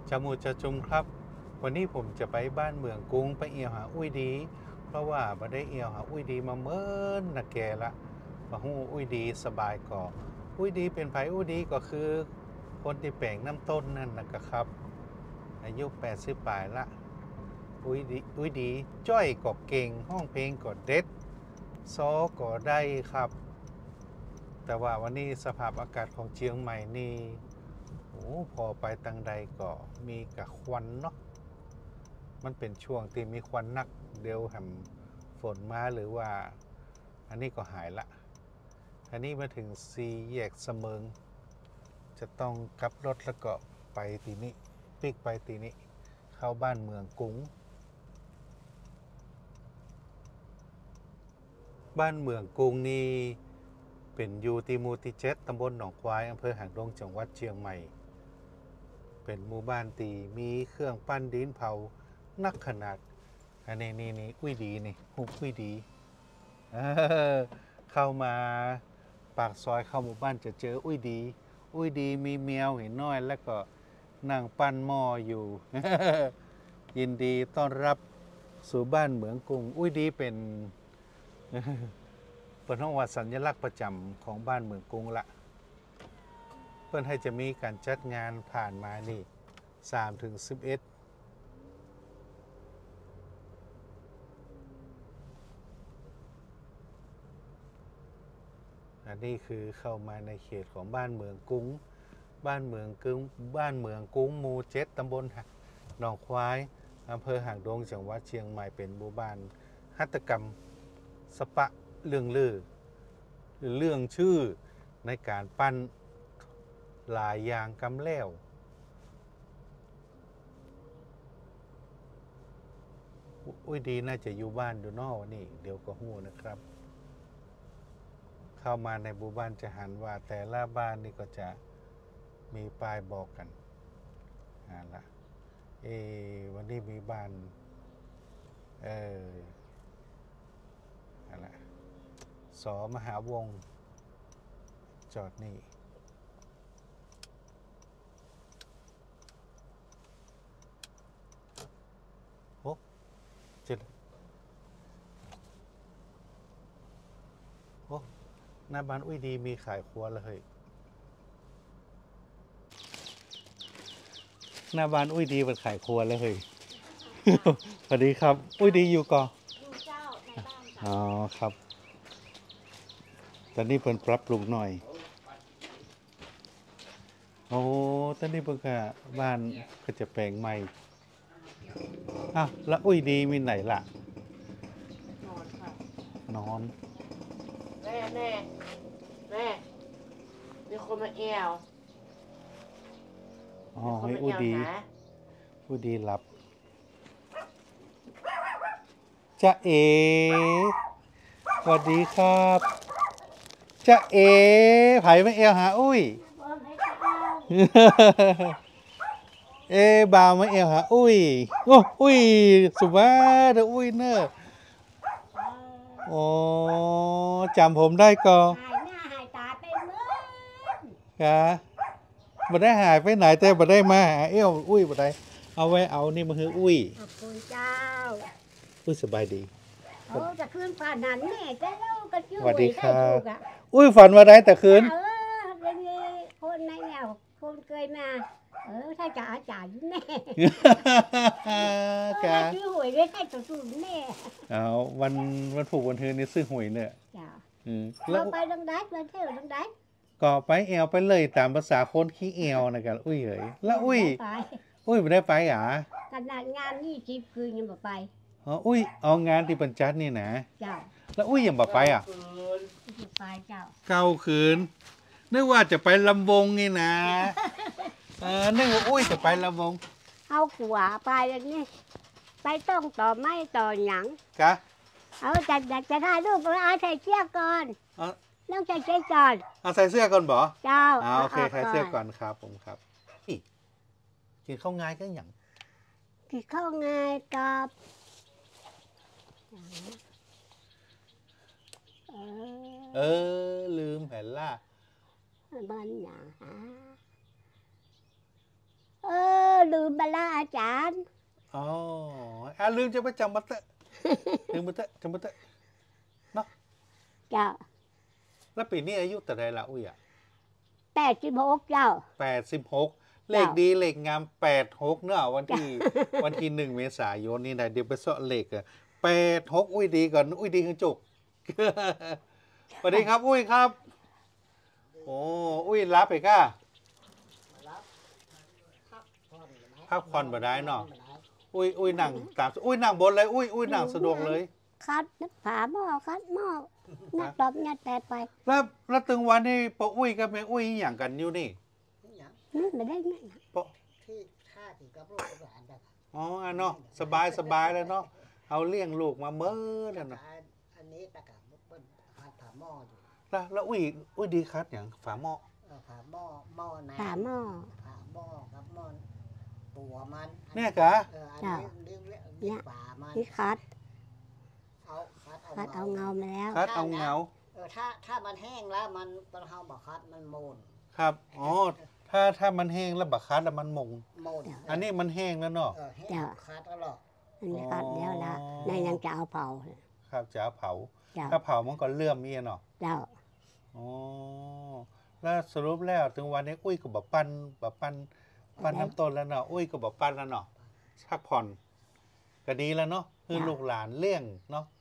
จามูจะจุมครับวันนี้ผมจะไปบ้านเมืองกรุงไปเอียวหาอุ้ยดีเพราะว่าบ่ได้เอียวหาอุ้ยดีมาเมินนะแกละมาหู้อุ้ยดีสบายก่ออุ้ยดีเป็นไผอุ้ยดีก็คือคนที่แปลงน้ำต้นนั่นนะครับอายุ80ปลายละอุ้ยดีจ้อยก็เก่งห้องเพลงก็เด็ดซอก็ได้ครับแต่ว่าวันนี้สภาพอากาศของเชียงใหม่นี่พอไปตังใดก็มีกับควันเนาะมันเป็นช่วงที่มีควันนักเดียวแหมฝนมาหรือว่าอันนี้ก็หายละอันนี้มาถึงสี่แยกเสมิงจะต้องกลับรถแล้วก็ไปตีนี้ปิกไปตีนี้เข้าบ้านเมืองกรุงบ้านเมืองกรุงนี่เป็นอยู่ที่หมู่ที่7ตำบลหนองควายอำเภอหางดงจังหวัดเชียงใหม่เป็นหมู่บ้านตีมีเครื่องปั้นดินเผานักขนาดอันนี้นี่อุ้ยดีนี่หุบอุ้ยดีเข้ามาปากซอยเข้าหมู่บ้านจะเจออุ้ยดีมีแมวเห็นน้อยแล้วก็นั่งปั้นหม้ออยู่ยินดีต้อนรับสู่บ้านเหมืองกรุงอุ้ยดีเป็นห้องวัดสัญลักษณ์ประจำของบ้านเมืองกรุงละเพื่อนให้จะมีการจัดงานผ่านมานี่3-11อันนี้คือเข้ามาในเขตของบ้านเมืองกรุงบ้านเมืองกรุงหมู่7ตำบลหนองควายอำเภอหางดงจังหวัดเชียงใหม่เป็นหมู่บ้านหัตถกรรมสปะเรื่องลือเรื่องชื่อในการปั้นลายยางกำแล้วอุ้ยดีน่าจะอยู่บ้านอยู่นอกนี่เดี๋ยวก็หู้นะครับเข้ามาในหมู่บ้านจะหันว่าแต่ละบ้านนี่ก็จะมีป้ายบอกกันละวันนี้มีบ้านอะไรสอมหาวงจอดนี่โอ้เจ็ดโอ้หน้าบ้านอุ้ยดีมีขายครัวเลยหน้าบ้านอุ้ยดีมันขายครัวเลย สวัสดีครับอุ้ยดีอยู่ก่ออยู่เจ้าในบ้านอ๋อครับตอนนี้เพิ่นปรับปรุงหน่อยโอ้ตอนนี้เพิ่นก็บ้านก็จะแปลงใหม่อ้าวแล้วอุ้ยดีมีไหนล่ะนอนค่ะนอนแม่มีคนมาแอวอ๋อให้อุ้ยดีหลับจ๊ะเอสวัสดีครับจ๊ะเอไผไม่เอวหาอุ้ยบ่าวไม่เอวหาอุ้ยโอ้อุ้ยสุภาพเด้ออุ้ยเนอะโอ้จำผมได้ก็หายหน้าหายตาไปเมื่อครับบ่ได้หายไปไหนแต่บ่ได้มาหาเอวอุ้ยบ่ได้เอาไว้เอานี่มาคืออุ้ยขอบคุณเจ้าอุ้ยสบายดีโอ้จะคืนฝันนั้นแม่จะเล่าก็ชื่อสวัสดีครับถูกอ่ะอุ้ยฝันว่าได้แต่คืนเป็นคนในแนวคนเคยมาถ้าจะอาจารย์แม่ชื่อหวยได้ให้ตัวสูงแม่เอาวันผูกวันเธอนี่ซื้อหวยเนี่ยจ้าแล้วไปดังได้ไปเที่ยวดังได้ก็ไปแอวไปเลยตามภาษาคนขี้แอวนะกันอุ้ยเอ๋ยแล้วอุ้ยไม่ได้ไปหรอขนาดงาน20 คืนยังไม่ไปอุ้ยเอางานที่บรรจัดนี่นะเจ้าแล้วอุ้ยยังบ่ไปไปเจ้า 9 คืนนึกว่าจะไปลำวงนี่นะนึกว่าอุ้ยจะไปลำวงเอาขวาไปอย่างนี้ไปต้องต่อไม่ต่อหยังกะจะถ่ายรูปเอาใส่เสื้อก่อนต้องใส่เสื้อก่อนเอาใส่เสื้อก่อนบ่เจ้าโอเคใส่เสื้อก่อนครับผมครับกินข้าวง่ายก็อย่างกินข้าวง่ายกับลืมเห็นล่ะบ้านหนาลืมใบบรรลาอาจารย์อ๋อลืมจะไปจำบัตเตอร์ลืมบัตเตอร์จำบัตเตอร์เนาะเจ้าแล้วปีนี้อายุแต่ใดละอุ้ยอ่ะ 86เจ้า 86เลขดีเลขงาม86เนอะวันที่1 เมษายนนี่นะเดี๋ยวไปเสาะเลขอะ86อุ้ยดีก่อนอุ้ยดีขึ้นจุก สวัสดีครับอุ้ยครับโอ้อุ้ยรับไปก้าพักผ่อนบ่ได้เนาะอุ้ยนั่งตามอุ้ยนั่งบนเลยอุ้ยนั่งสะดวกเลยคัดนึกผาหม้อคัดหม้อนัดตอบนัดแต่ไปแล้วตึงวันนี้ปออุ้ยกับแม่อุ้ยอย่างกันอยู่นี่นึกไม่ได้ไงปอที่ท่าที่กับลูกกับหลานได้อ๋อเนาะสบายแล้วเนาะเอาเลี้ยงลูกมาเมื่อแล้วเนาะอันนี้ตะกับเปิ้ลผ่าผ่าหม้ออยู่แล้วอุ้ยดีคัดอย่างฝาหม้อผ่าหม้อหม้อน้ำผาหม้อผ่าหม้อกับหม้อปัวมันเนี่ยกะอันนี้เรียกป่ามันนี่คัดเอาคัดคัดเอาเงามาแล้วคัดเอาเงาถ้ามันแห้งแล้วมันเฮาบอกคัดมันโมนครับอ๋อถ้ามันแห้งแล้วบักคัดแล้วมันมงโมนอันนี้มันแห้งแล้วเนาะแห้งคัดแล้วหรออันนี้คัดแล้วละในยังจะเอาเผาครับจะเอาเผาเจ้าถ้าเผามันก็เลื่อมเมียเนาะเจ้าอ๋อแล้วสรุปแล้วถึงวันนี้อุ้ยก็บอกปั้นน้ำต้นแล้วเนาะอุ้ยก็บอกปั้นแล้วเนาะพักผ่อนก็ดีแล้วเนาะคือลูกหลานเลี้ยงเนาะ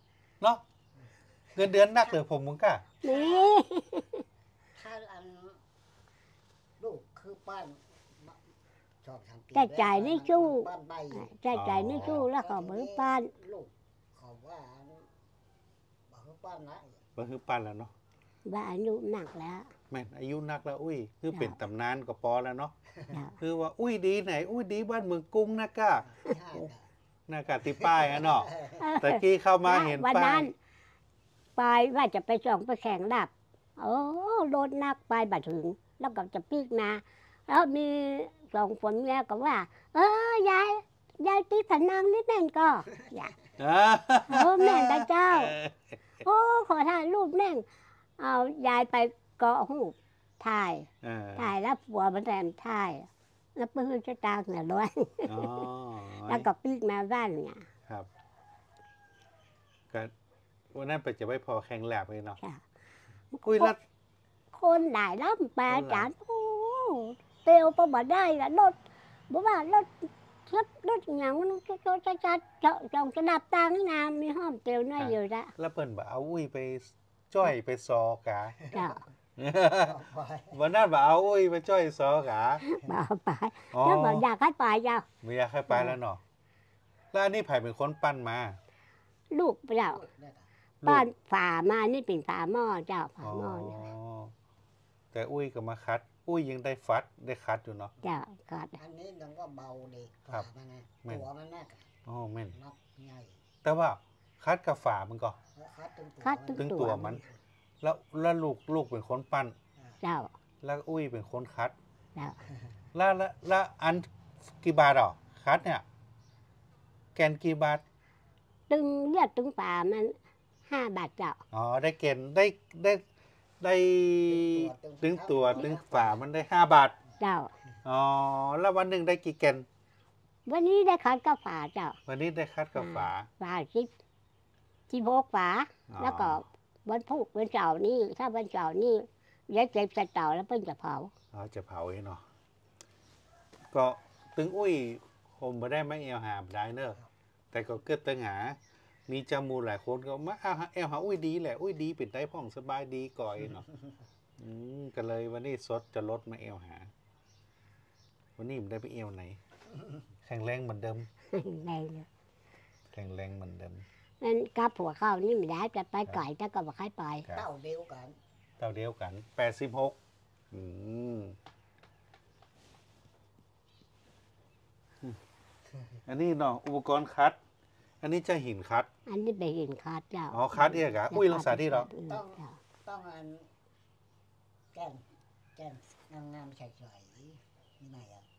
เงินเดือนนักเลยผมมึงกะนี่ถ้าอันลูกคือปั้นชอบทำแต่จ่ายนี่ชู้ปั้นใบใจนี่ชู้แล้วก็มือป้านลูกเขาว่าบอกคือปั้นนะก็คือปั้นแล้วเนาะว่าอายุหนักแล้วแม่นอายุนักแล้วอุ้ยคือเป็นตำนานก็พอแล้วเนาะเจ้าคือว่าอุ้ยดีไหนอุ้ยดีบ้านเมืองกรุงนะก้าห้าน่ากาติป้ายอะเนาะแต่กี้เข้ามาเห็นวันป้านั้ยนไปว่าจะไปส่งไปแข่งดับโอ้รถนักไปบัดถึง แล้วก็จะปีกมาแล้วมีส่งฝนแล้วก็ว่า ยายตีผนังนิดนึงก็อย่า แม่นตาเจ้า โอ้ขอถ่ายรูปแม่งเอายายไปเกาะหูปถ่ายแล้วผัวมันแทนถ่ายแล้วปืนจะตางเหนือด้วยอ๋อแล้วก็ปีกมาบ้านเนี่ยครับก็วันนั้นไปจะไม่พอแข่งแลบเลยเนาะค่ะอุ้ยแล้วคนหลายล้ำแปลจานโอ้เตียวประมาได้ละรถบอกว่ารถอย่างมันจะจงจะดับตังค์นะมีห้อมเตียวน้อยอยู่ละแล้วเปิ่นบ่เอาอุ้ยไปจ้อยไปซอกะเจ้าวันนั้นบ่เอาอุ้ยไปจ้อยซอกะบอกไปอ๋อแล้วบอกอยากให้ไปเจ้าไม่อยากให้ไปแล้วเนาะแล้วอันนี้ไผ่เป็นคนปั้นมาลูกเจ้าลูบ้านกฝามานี่เป็นฝาหม้อเจ้าฝาอ๋อหม้อเนี่ยแต่อุ้ยก็มาคัด อุ้ยยังได้ฟัดได้คัดอยู่เนาะเจ้าก็ได้อันนี้ยังว่าเบาเด็กครับมันนะแม่นตัวมันน่ะอ๋อแม่นนับใหญ่แต่ว่าคัดกับฝามันก็คัดตึงตัวตึงตัวมัน แล้วลูกเป็นคนปั้นเจ้าแล้วอุ้ยเป็นคนคัดเจ้าแล้วอันกี่บาทอ่ะคัดเนี่ย แกนกี่บาทตึงเรียกตึงฝามัน5 บาทเจ้าอ๋อได้เกณฑ์ได้ตึงตัวตึงฝามันได้5 บาทเจ้าอ๋อแล้ววันหนึ่งได้กี่แกนวันนี้ได้คัดก็ฝาเจ้าวันนี้ได้คัดกับฝาฝา16 ฝาอ๋อแล้วก็วันพุธวันเสาร์นี่ถ้าวันเสาร์นี่ยายเก็บใส่เตาแล้วเพิ่งจะเผาอ๋อจะเผาไอ้เนาะก็ตึงอุ้ยผมไม่ได้ไม่เอวหาได้เนอะแต่ก็เกิดตึงหา มีจมูกหลายคนก็มาเอาเอวหาอุ้ยดีแหละอุ้ยดีเป็นได้พ่องสบายดีก่อยเนาะก็เลยวันนี้สดจะลดมาเอวหา วันนี้มันได้ไปเอวไหน แข็งแรงเหมือนเดิมในเลยแข็งแรงเหมือนเดิมนั่นกับผัวเข้านี่ไม่ได้จะไปไก่แต่ก็บอกให้ไปครับเต้าเดียวกันเท่าเดียวกัน86อันนี้เนาะอุปกรณ์คัด อันนี้จะหินคัดอันนี้ไปเห็นคัดเจ้าอ๋อคัดเองเหรออุ้ยรักษาที่เหรอเจ้าต้องอันแก้มงามๆใสๆนี่ไหนอ่ะ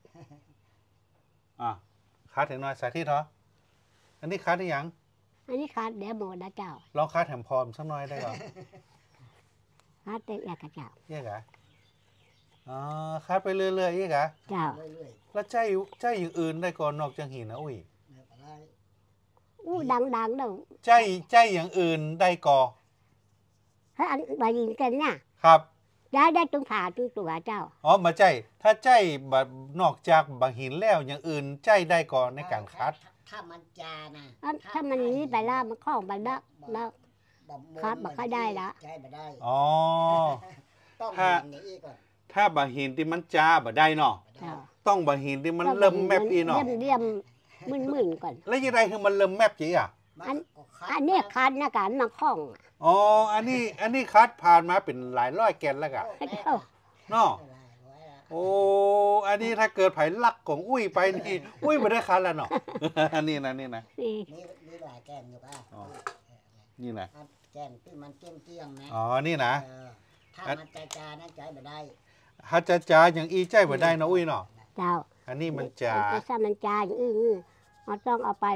อ่ะคัดถึงหน่อยสาธิตเหรออันนี้คัดได้ยังอันนี้คัดเดี๋ยวหมดนะเจ้าลองคัดแถมพร้อมสักหน่อยได้ก่อนคัดได้แล้วก็เจ้าเรียกเหรออ๋อคัดไปเรื่อยๆอีกอะเจ้าเรื่อยแล้วใจอย่างอื่นได้ก่อนนอกจากหินนะอุ้ยๆเนี่ยก็ได้อู้ดังๆเด้อใจอย่างอื่นได้ก่อถ้าอันบายิงกันน่ะครับได้ตรงขาตรงตัวเจ้าอ๋อมาใจถ้าใจแบบนอกจากบางหินแล้วอย่างอื่นใจได้ก่อนในการคัดถ้ามันจานะถ้ามันนี้ไปแล้วมันคล้องไปแล้ว ครับบ่ค่อยได้ละใช่บ่ได้อ๋อต้องถ้าเห็นอย่างนี้ก่อนถ้าบางหินที่มันจ้าบ่ได้เนาะเจ้าต้องบางหินที่มันเริ่มแมบอีเนาะเลี่ยมมึนๆก่อนแล้วยังไงคือมันเริ่มแมบจีอ่ะมันก็คัดอันนี้คันนะกันมาคล้องอ๋ออันนี้คัดผ่านมาเป็นหลายร้อยแกนแล้วกะเจ้าเนาะโอ้อันนี้ถ้าเกิดไผลักของอุ้ยไปนี่อุ้ยไม่ได้คัดแล้วเนาะ อันนี้นะนี่มีหลายแกนอยู่ป่ะอ๋อ นี่นะแกนที่มันเกี้ยงๆนะอ๋อนี่นะถ้ามันจานะใจบ่ได้ฮัจจาอย่างอีใจบ่ได้เนาะอุ้ยเนาะเจ้าอันนี้มันจาถ้ามันจาอย่างอื่นเราต้องเอาไป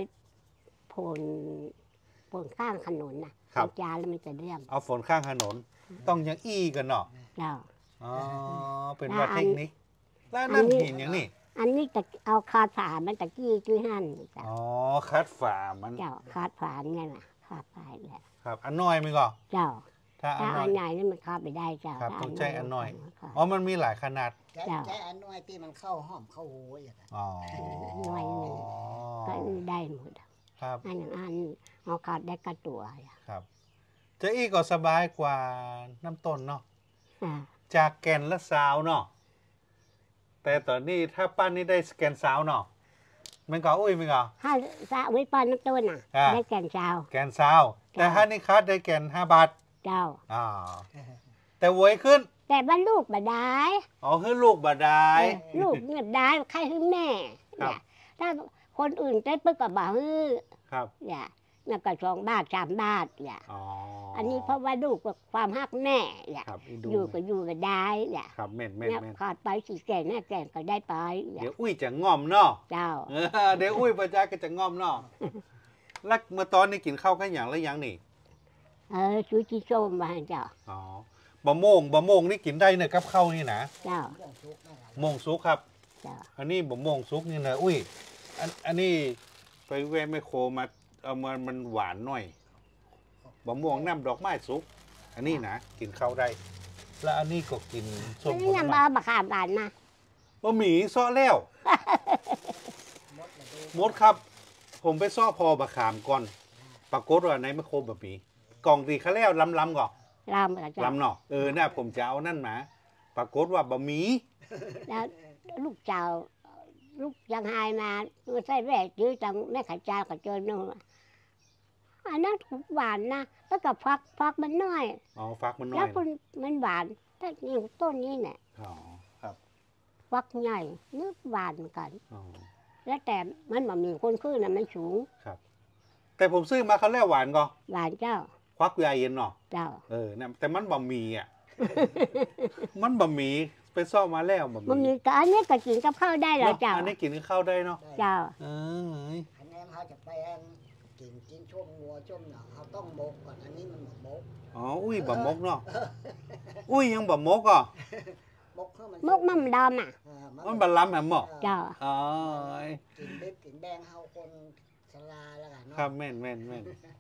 ผลข้างถนนนะมันจาแล้วมันจะเลี่ยมเอาฝนข้างถนน ต้องอย่างอีกันเนาะเจ้าอ๋อเป็นว่าเทคนิคแล้วนั่นหินอย่างนี้อันนี้จะเอาคาถามันตะกี้คือหั่นเจ้าอ๋อคัดฝ่ามันเจ้าคาถาไงล่ะคาถาแหละครับอันน้อยมั้ยก็เจ้าถ้าอันถ้าน้ออัยนไหนนี่มันคาไปได้เจ้าครับต้องใจอันน้อยค่ะอ๋อมันมีหลายขนาดใจอันน้อยที่มันเข้าห้อมเข้าหูอย่างนั้นอ๋อหน่วยหนึ่ง ก็ได้หมดครับอันอย่างอันเอาคาดได้กระตัวอ่ะครับจะอีก็สบายกว่าน้ำต้นเนาะอ่าจากแก่นและสาวเนาะแต่ตอนนี้ถ้าปั้นนี่ได้แก่นสาวเนาะมันก็อุ้ยมันก็ถ้าสะวิปานน้ำต้นน่ะอ่าได้แก่นชาวแก่นสาวแต่ถ้านี่คัดได้แก่น5 บาทเจ้าอ่าแต่หวยขึ้นแต่ว่าลูกบ่ได้อ๋อคือลูกบาดายลูกเงียบได้ใครคือแม่ครับเนี่ยถ้าคนอื่นได้ปึ๊กก็บ่ฮือครับเนี่ยนั่นก็2 บาท3 บาทเนี่ยอ๋ออันนี้เพราะว่าลูกกับความฮักแม่เนี่ยครับอีอยู่ก็อยู่ก็ได้เนี่ยครับแม่นเนี่ยขาดไปสิแก่แน่แก่ก็ได้ไปเนี่ยเดี๋ยวอุ้ยจะง่อมเนาะเจ้าเดี๋ยวอุ้ยประจาก็จะง่อมเนาะแล้วเมื่อตอนนี้กินข้าวกันอย่างแล้วยังนี่ชูชีส้มมาให้เจ้าอ๋อบะโมงนี่กินได้เนี่ยกับข้าวนี่นะเจ้าเรื่องทุกข์นะครับโมงซุกครับเจ้าอันนี้บะโมงซุกนี่นะอุ้ยอันนี้ไปแวะไมโครมาเอามันหวานหน่อยบะม่วงน้ำดอกไม้ซุก อันนี้นะกินข้าวได้ แล้วอันนี้ก็กินส้มอันผนี้ลยังไม้มาบักขาบานนะบะหมี่ซ้อแล้วมดเลยดูมดครับ ผมไปซ้อพอบะขามก่อน ปรากฏว่าในไมโครบะหมี่กล่องตีเขาแล้วล้ำๆก่อนลำกับเจ้าล้ำเนาะน่ะผมจะเอานั่นมา ปรากฏว่าบะหมี่แล้วลูกเจ้าลูกยังหายมาตัวใส่แหวกยื้อจังแม่ขาเจ้ากับเจอนู่นอันนั้นหวานนะแล้วก็ฟักมันน้อยอ๋อฟักมันน้อแล้วยคุณมันหวานถ้าอย่างต้นนี้เนี่ยอ๋อครับฟักใหญ่นึกหวานเหมือนกันอ๋อแล้วแต่มันบ่มีคนขึ้นนะมันสูงครับ แต่ผมซื้อมาเขาแล้วหวานก็หวานเจ้าควักใหญ่เย็นเนาะเจ้านะแต่มันบะหมี่อ่ะ มันบะหมี่ไปซ่อมมาแล้วบะหมันมีมี่ก็อันนี้ก็กินกับข้าวได้เหรอเนาะเจ้าอันนี้กินกับข้าวได้เนาะเจ้าเอออันนี้เขาจะไปกินช่วงวัวช่วงหนังเขาต้องมกก่อนอันนี้มันหมกอ๋ออุ้ยบะมกเนาะอุ้ยยังบะมกอ่ะมกเพื่อมันมกมั่มดำอ่ะมันบะล้ำแหมหมอเจ้าอ๋อกินดิบกินแดงเฮาคนชราแล้วกันเนาะครับแม่น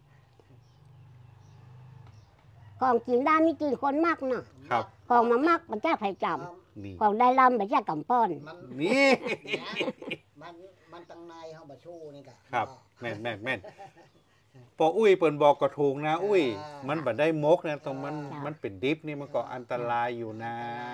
ของกินได้มีกินคนมากเนาะครับของมามากมันจะไผ่จนี่ำของได้ลำมันจะกำป้อนมันนี่มันตั้งในเฮาบ่ชู้นี่กะครับแม่นพออุ้ยเปิ่นบอกก็ถูกนะ อุ้ย มันบ่ได้มกนะตรงมันเป็นดิฟนี่มันก็อันตรายอยู่นะ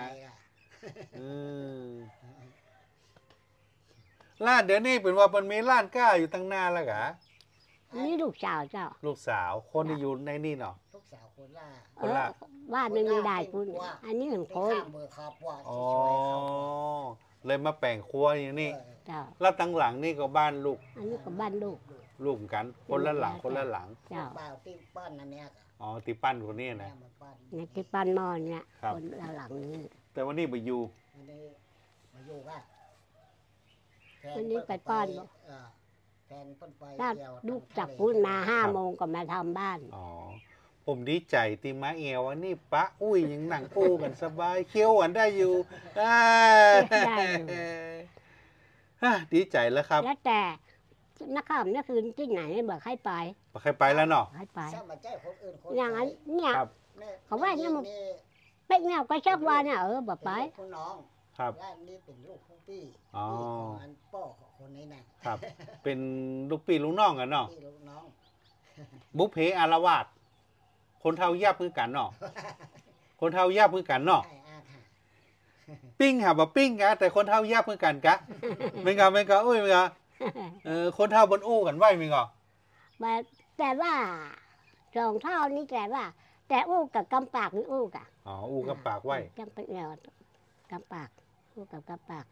ร้านเดี๋ยวนี้เป็นว่ามันมีร้านก้าอยู่ตั้งนานแล้วกะนี่ลูกสาวเจ้าลูกสาวคนที่อยู่ในนี่เนาะลูกสาวคนล่าคนละบ้านไม่มีได้คุณอันนี้หนึ่งไปคนข้ามมือคาบว่าอ๋อช่วยเขาเลยมาแป่งครัวอย่างนี้เจ้าแล้วตั้งหลังนี่ก็บ้านลูกอันนี้ก็บ้านลูกลูกเหมือนกัน คนละหลังคนละหลังเจ้าบ่าวปิ้งปั้นนั่นเนี่ยอ๋อตีปั้นคนนี้แม่นะมาปั้นในที่บ้านนอนเนี่ยครับคนละหลังนี้แต่วันนี้ไปอยู่อันนี้มาอยู่กันวันนี้ไปป้อนบ่แฟนเพิ่นไปถ้าเที่ยวลูกจากพูดมา5 โมงก็มาทำบ้านอ๋อผมดีใจตีมาเอวอันนี้ปะอุ้ยยังหนังโอ้กันสบายเคี้ยวอันได้อยู่ได้อยู่ดีใจแล้วครับแล้วแต่นักข่าวเนี่ยคือที่ไหนบอกให้ไปใครไปแล้วเนาะให้ไปถ้ามาแจ้งคนอื่นคนอย่างนั้นเนี่ยครับเขาว่าเนี่ยมันเป็นแนวก็ชอบว่าเนี่ยบอกไปคุณน้องครับและนี่เป็นลูกของพี่อ๋อพี่ของอันป้อของคนนี้นะครับเป็นลูกพี่ลูกน้องกันเนาะพี่ลูกน้องบุพเพอารวาสคนเท่ายับมือกันเนาะคนเท่ายับมือกันเนาะใช่อาค่ะปิ้งหาบ่ปิ้งกะแต่คนเท่ายับมือกันกะไม่กะไม่กะอุ้ยไม่กะคนเท่าบนอู้กันไว้ไม่กะแต่ว่าสองเท่านี้แต่ว่า แต่อู้กับกำปากนี่อู้กับอ๋ออู้กับปากไว้กำปากเนี่ยกำปากอู้กับกำปาก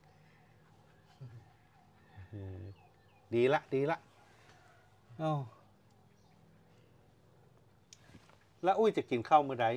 ดีละดีละอ้าวแล้วอุ้ยจะกินข้าวมื้อใด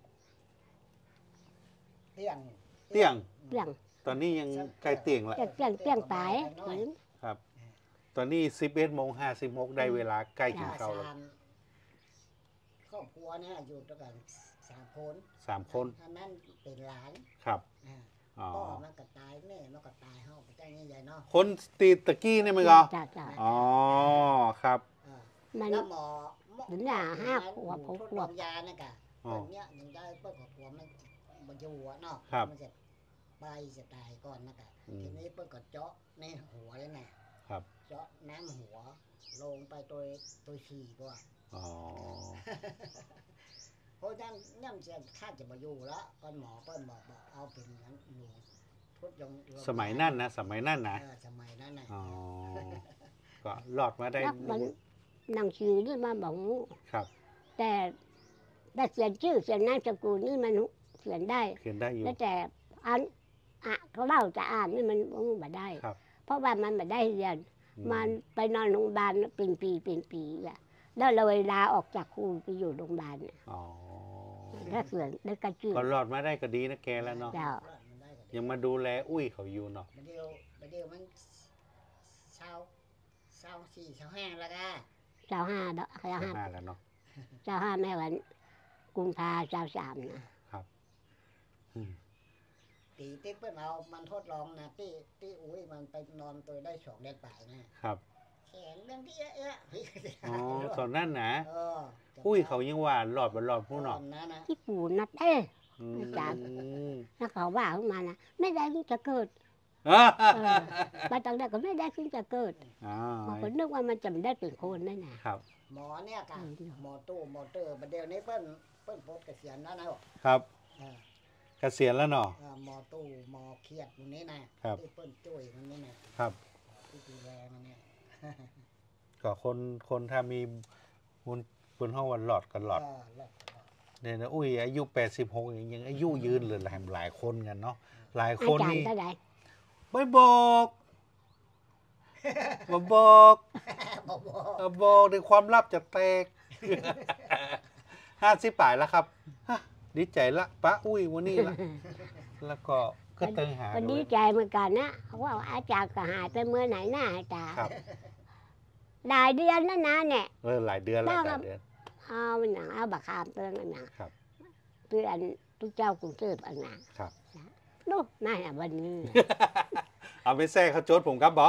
เตี้ยงเที่ยงเปลี่ยงตอนนี้ยังใกล้เตียงละเปลี่ยงตายเหมือนครับ ตอนนี้11:56ได้เวลาใกล้กินข้าวแล้วครอบครัวเนี่ยอยู่ด้วยกัน3 คน 3 คนท่านนั้นเป็นหลานครับอ่าอ๋อพ่อมันก็ตายแม่มันก็ตายเฮาไปจ้างใหญ่ๆเนาะคนตีตะกี้นี่มั้ยกะจ้าอ๋อครับอ่ามันแล้วหมอถึงหน้า5 ขวบ 6 ขวบยาเนี่ยกะตอนเนี้ยยังได้เปิ้ลกับผัวมันอยู่อะเนาะครับมันจะไปจะตายก่อนนะกะอืมทีนี้เปิ้ลก็เจาะในหัวเลยนะครับ เจาะน้ำหัว ลงไปตัวฉี่ก็อ๋อเพราะฉะนั้นย่ำจะข้าจะมาอยู่แล้วก่อนหมอเปิ้ลบอกเอาเป็นอย่างหนูทดลองสมัยนั่นนะสมัยนั่นนะสมัยนั้นนะอ๋อก็รอดมาได้แล้วมันหนังสือนี่มาบอกครับแต่เขียนชื่อเขียนนามสกุลนี่มันเขียนได้เขียนได้อยู่แล้วแต่อ่านเขาเล่าจะอ่านนี่มันไม่ได้ครับเพราะว่ามันไม่ได้เรียนอืมันไปนอนโรงพยาบาลเป็นปีแหละแล้วเลยลาออกจากครูไปอยู่โรงพยาบาลอ๋อแล้วเขียนแล้วก็ชื่อก็รอดมาได้ก็ดีนะแกแล้วเนาะเจ้ายังมาดูแลอุ้ยเขาอยู่เนาะเดี๋ยวมันเช้า4เช้า5แล้วก็เจ้าห้าเด้อเจ้าห้ามาแล้วเนาะเจ้าห้าแม่วันกุมภาเจ้าสามนะครับอืมตีที่เปิ้ลเอามันทดลองนะที่อุ้ยมันไปนอนตัวได้2 เดือนไปนะครับ แขนเรื่องที่เอ๊ะอ๋อตอนนั้นนะเอออุ้ยเขายังว่าหลอดบ่หลอดผู้เนาะตอนนั้นนะที่ปู่นัดอาจารย์ แล้วเขาว่าขึ้นมานะไม่ได้ขึ้นจะเกิดไปตอนแรกก็ไม่ได้ขึ้นจะเกิดอ๋อบางคนนึกว่ามันจะไม่ได้เป็นคนนั่นนะครับหมอเนี่ยกันหมอตู้หมอเตอร์ประเดี๋ยวนี้เปิ้ลพบเกษียณแล้วนะบอกครับเออเกษียณแล้วเนาะหมอตู้หมอเครียดตรงนี้นะครับที่เปิ้ลช่วยมันนี่นะครับ ที่ดูแลมันเนี่ยก็คนถ้ามีบนห้องวันหลอดกันหลอดหลอดเนี่ยนะอุ้ยอายุ86ยังอายุยืนเลยหลายคนกันเนาะหลายอาคนจารย์นี่ก็ได้ไม่บอกมาบอก บอกในความลับจะแตก 50 ป่ายแล้วครับฮะดีใจละป้าอุ้ยวันนี้ละแล้วก็เติงหาก็ดีใจเหมือนกันนะเขาว่าอาจารย์ก็หายไปเมื่อไหนหน้าอาจารย์ครับหลายเดือนแล้วนะเนี่ยหลายเดือนแล้วหลายเดือนเอาหนังเอาบักขามเตือนอันนะครับ เตือนทุกเจ้ากรุงเทพอันนะครับ ดูน่าอ่ะวันนี้เอาไปแซ่เขาโจทย์ผมครับบอ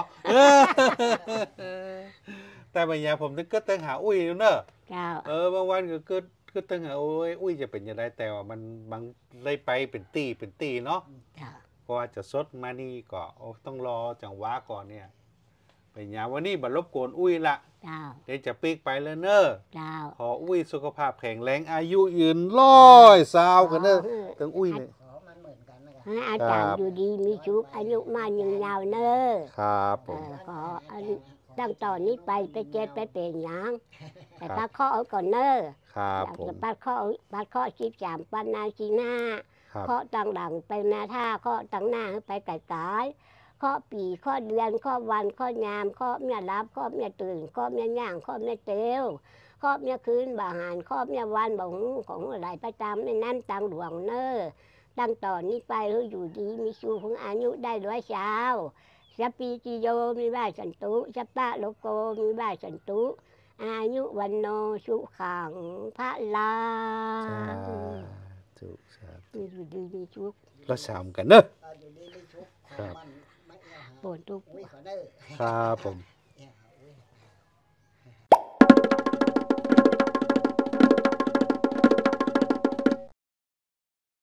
แต่บางอย่างผมนึกก็เติงหาอุ้ยอยู่เนอะเจ้าบางวันก็เติงหาอุ้ยจะเป็นยังไงแต่ว่ามันบางได้ไปเป็นตีเนาะเจ้าเพราะว่าจะสดมานี่ก็ต้องรอจังหวะก่อนเนี่ยเป็นอย่างวันนี้บัดรบกวนอุ้ยละเจ้าเดี๋ยวจะปีกไปเลยเนอะเจ้าขออุ้ยสุขภาพแข็งแรงอายุยืน100 กันเนอะถึงอุ้ยเนี่ยขอมันเหมือนกันนะครับให้อาจารย์อยู่ดีมีชุบอายุมายืนยาวเนอะครับผมขอตั้งต่อนนี้ไปเจ็บไปเป็นหยังแต่ปัดข้อเอาก่อนเนอะครับอยากผมจะปัดข้อชิบจามปันนาชีหน้าครับข้อต่างหลังไปนาท่าข้อต่างหน้าไปไก่กายข้อปีข้อเดือนข้อวันข้อยามข้อเมียรับข้อเมียตื่นข้อเมียย่างข้อเมียเตียวข้อเมียคืนบาหารข้อเมียวันบ่งของอะไรประจำในน้ำตังหลวงเนอตั้งต่อนนี้ไปอยู่ดีมีชูของอายุได้100 เช้าสปีจิโยมีบ้าสันตุสปะโลโกมีบ้าสันตุอายุวันโนสุขังพระลาสาธุสาธุอยู่ดีมีชุกเราสามกันเนอะอยู่ดีไม่ชุกขครัองบมันไม่เอาหาปนทุกอุ้ยขอเด้อครับผม